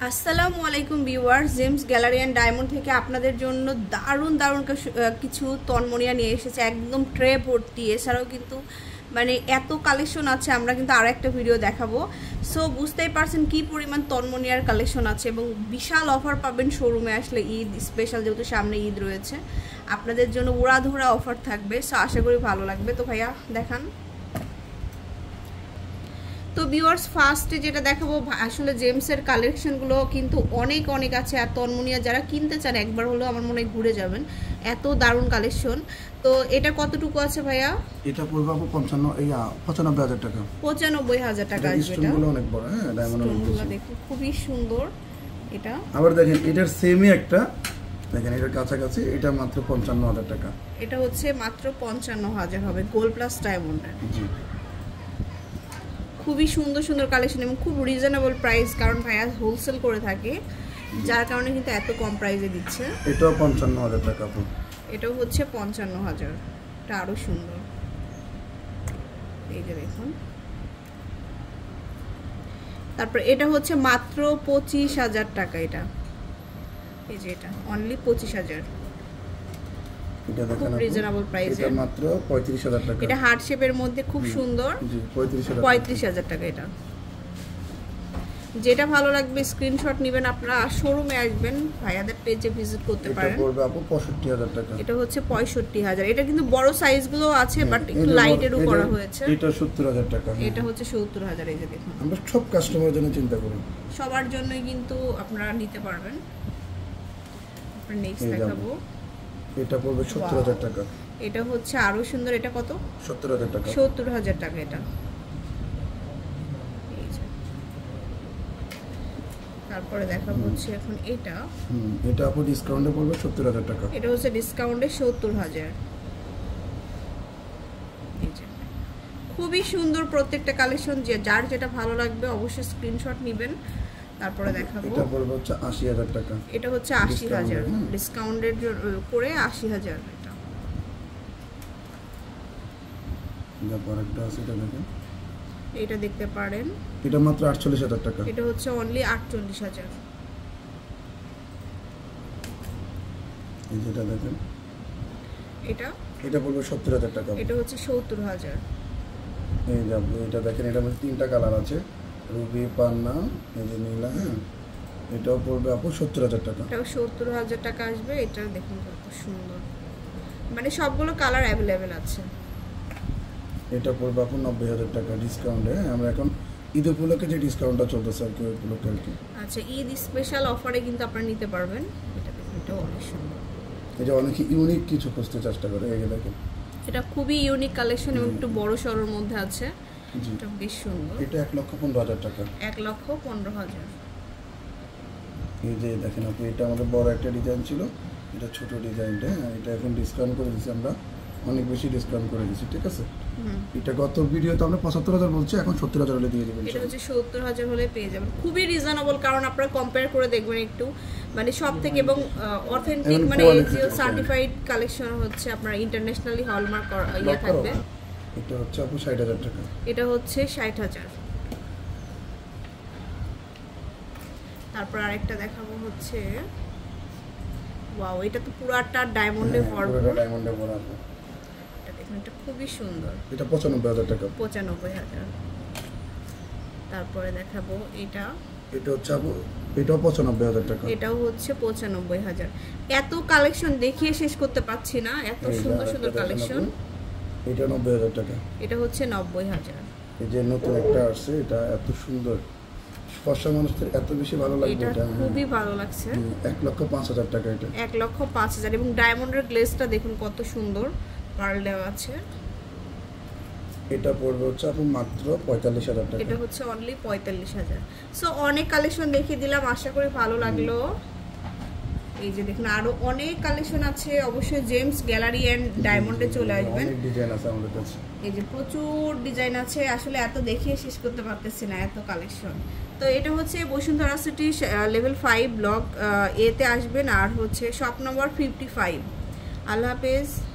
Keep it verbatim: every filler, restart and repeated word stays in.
আসসালামু আলাইকুম viewers, gems gallery and diamond থেকে আপনাদের জন্য দারুণ দারুণ কিছু তন্মনিয়া নিয়ে এসেছে, একদম ট্রে ভর্তি। এছাড়াও কিন্তু মানে এত কালেকশন আছে, আমরা কিন্তু আরও একটা ভিডিও দেখাবো। সো বুঝতেই পারছেন কি পরিমাণ তন্মনিয়ার কালেকশন আছে এবং বিশাল অফার পাবেন শোরুমে আসলে। ঈদ স্পেশাল, যেহেতু সামনে ঈদ রয়েছে, আপনাদের জন্য উড়াধুরা অফার থাকবে। সো আশা করি ভালো লাগবে। তো ভাইয়া দেখান। তো ভিউয়ার্স, ফার্স্টে যেটা দেখাবো, আসলে জেমসের কালেকশনগুলো কিন্তু অনেক অনেক আছে। আর তন্মনিয়া যারা কিনতে চান একবার হলেও আমার মনে হয় ঘুরে যাবেন, এত দারুণ কালেকশন। তো এটা কতটুকু আছে ভাইয়া? এটা পড়বে আপু পঞ্চান্ন এই পঁচানব্বই হাজার টাকা। পঁচানব্বই হাজার টাকা আসবে। এটা অনেক বড়, হ্যাঁ ডায়মন্ডগুলো দেখুন খুবই সুন্দর। এটা আবার দেখেন এটার সেমই একটা, দেখেন এটার কাছাকাছি, এটা মাত্র পঞ্চান্ন হাজার টাকা। এটা হচ্ছে মাত্র পঞ্চান্ন হাজার হবে, গোল্ড প্লাস ডায়মন্ডের। জি, খুবই সুন্দর সুন্দর কালেকশন এবং খুব রিজনেবল প্রাইস, কারণ ভাইয়া হোলসেল করে থাকে, যার কারণে কিন্তু এত কম প্রাইসে দিচ্ছে। এটাও পঞ্চান্ন হাজার টাকা। এটাও হচ্ছে পঞ্চান্ন হাজার। এটা আরো সুন্দর, এই যে দেখুন। তারপর এটা হচ্ছে মাত্র পঁচিশ হাজার টাকা। এটা এই যে এটা অনলি পঁচিশ হাজার। এটা দেখেন রিজনেবল প্রাইসে, এটা মাত্র পঁয়ত্রিশ হাজার টাকা। এটা হার্ট শেপের মধ্যে খুব সুন্দর। জি, পঁয়ত্রিশ হাজার টাকা। এটা যেটা ভালো লাগবে স্ক্রিনশট নেবেন, আপনারা শোরুমে আসবেন, ভাইয়াদের পেজে ভিজিট করতে পারেন। এটা পড়বে আপু পঁয়ষট্টি হাজার টাকা। এটা হচ্ছে পঁয়ষট্টি হাজার। এটা কিন্তু বড় সাইজগুলো আছে, বাট একটু লাইটেরও করা হয়েছে। এটা সত্তর হাজার টাকা। এটা হচ্ছে সত্তর হাজার। এই যে দেখুন, আমরা সব কাস্টমারের জন্য চিন্তা করি, সবার জন্যই কিন্তু আপনারা নিতে পারবেন। তারপর নেক্সট দেখাবো, এটা পড়বে সত্তর হাজার টাকা। এটা হচ্ছে আরো সুন্দর। এটা কত? সত্তর হাজার টাকা। সত্তর হাজার টাকা। এটা তারপরে দেখাবো হচ্ছে এখন এটা। হুম, এটা আপু ডিসকাউন্টে পড়বে সত্তর হাজার টাকা। এটা হচ্ছে ডিসকাউন্টে সত্তর হাজার। খুবই সুন্দর প্রত্যেকটা কালেকশন, যে যার যেটা ভালো লাগবে অবশ্যই স্ক্রিনশট নেবেন। তারপরে দেখাবো, এটা পড়বে হচ্ছে আশি হাজার টাকা। এটা হচ্ছে আশি হাজার, ডিসকাউন্টেড করে আশি হাজার। এটা তারপর একটা আছে, এটা দেখেন, এটা দেখতে পারেন। এটা মাত্র আটচল্লিশ হাজার টাকা। এটা হচ্ছে অনলি আটচল্লিশ হাজার। এই যেটা দেখেন, এটা এটা পড়বে সত্তর হাজার টাকা। এটা হচ্ছে সত্তর হাজার। এই যে এটা দেখেন, এটার মধ্যে তিনটা কালার আছে, রুবি, পান্না, এই যে নীলা। হ্যাঁ, এটাও পড়বে আপু সত্তর হাজার টাকা। এটাও সত্তর হাজার টাকা আসবে। এটা দেখুন কত সুন্দর, মানে সবগুলো কালার অ্যাভেলেবেল আছে। এটা পড়বে আপু নব্বই হাজার টাকা ডিসকাউন্টে। আমরা এখন ঈদ উপলক্ষে যে ডিসকাউন্টটা চলতেছে আর কি, ওই উপলক্ষে আর কি। আচ্ছা, ঈদ স্পেশাল অফারে কিন্তু আপনারা নিতে পারবেন। এটা দেখুন, এটা অনেক সুন্দর। এটা অনেক ইউনিক কিছু খুঁজতে চেষ্টা করে। এই যে দেখেন, এটা খুবই ইউনিক কালেকশন এবং একটু বড় সরোর মধ্যে আছে। জি, এটা বেশ সুন্দর। এটা এক লক্ষ পনেরো হাজার টাকা। এক লক্ষ পনেরো হাজার। এই যে দেখেন আপু, এটা আমাদের বড় একটা ডিজাইন ছিল, এটা ছোট ডিজাইনটা। এটা এখন ডিসকাউন্ট করে দিচ্ছি, আমরা অনেক বেশি ডিসকাউন্ট করে দিচ্ছি, ঠিক আছে। এটা গত ভিডিওতে আমরা পঁচাত্তর হাজার বলছি, এখন সত্তর হাজার হলে দিয়ে দেবেন। এটা হচ্ছে সত্তর হাজার হলে পেয়ে যাবেন, খুবই রিজনেবল। কারণ আপনারা কম্পেয়ার করে দেখবেন একটু, মানে সব থেকে এবং অথেন্টিক, মানে জিও সার্টিফাইড কালেকশন হচ্ছে আপনার ইন্টারন্যাশনালি হলমার্ক ইয়ে থাকবে। এটা হচ্ছে আপু ষাট হাজার টাকা। এটা হচ্ছে ষাট হাজার। তারপর আরেকটা দেখাবো হচ্ছে, ওয়াও, এটা তো পুরাটা ডায়মন্ডে ভরপুর। পুরোটা ডায়মন্ডে ভরা আছে। এটা দেখুন, এটা খুবই সুন্দর। এটা পঁচানব্বই হাজার টাকা। পঁচানব্বই হাজার। তারপরে দেখাবো এটা। এটা হচ্ছে আপু, এটাও পঁচানব্বই হাজার টাকা। এটাও হচ্ছে পঁচানব্বই হাজার। এত কালেকশন দেখিয়ে শেষ করতে পারছি না, এত সুন্দর সুন্দর কালেকশন। এটা নব্বই হাজার টাকা। এটা হচ্ছে নব্বই হাজার। এই যে নতুন একটা আসছে, এটা এত সুন্দর, ফর্সা মানুষদের এত বেশি ভালো লাগবে। এটা খুবই ভালো লাগছে। এক লক্ষ পাঁচ হাজার টাকা। এটা এক লক্ষ পাঁচ হাজার এবং ডায়মন্ডের গ্লেজটা দেখুন কত সুন্দর, পার্ল দেওয়া আছে। এটা পড়বে হচ্ছে আপু মাত্র পঁয়তাল্লিশ হাজার টাকা। এটা হচ্ছে অনলি পঁয়তাল্লিশ হাজার। সো অনেক কালেকশন দেখিয়ে দিলাম, আশা করি ভালো লাগলো। এই যে দেখুন, আরো অনেক কালেকশন আছে। অবশ্যই জেমস গ্যালারি এন্ড ডায়মন্ডে চলে আসবেন। অনেক ডিজাইন আছে আমাদের কাছে। এই যে প্রচুর ডিজাইন আছে, আসলে এত দেখিয়ে শেষ করতে পারতেছি না, এত কালেকশন। তো এটা হচ্ছে Bashundhara city level five block এতে আসবেন, আর হচ্ছে শপ নম্বর ফিফটি ফাইভ। আল্লাহ হাফেজ।